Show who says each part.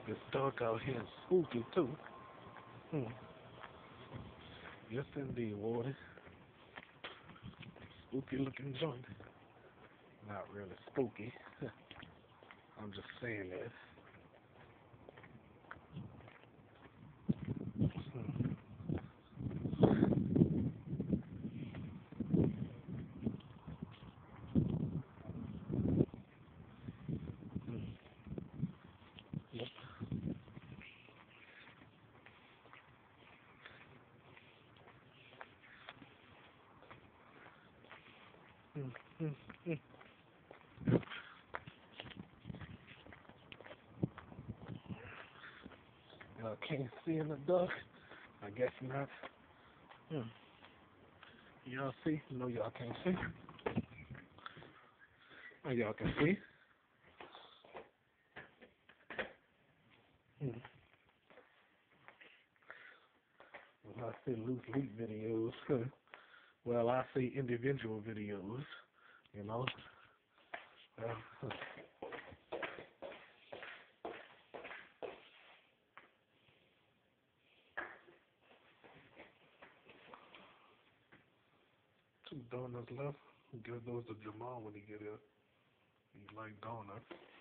Speaker 1: This dark out here is spooky too. Hmm. Yes, indeed, Warden. Spooky looking joint. Not really spooky. I'm just saying that. Hmm. Hmm. Yep. Hmm. Hmm. Hmm. Y'all can't see in the dark. I guess not. Hmm. Y'all see? No, y'all can't see. Oh, y'all can see. Hmm. Well, I see loose leak videos. Well, I see individual videos. You know. Uh, two donuts left. Give those to Jamal when he get here. He like donuts.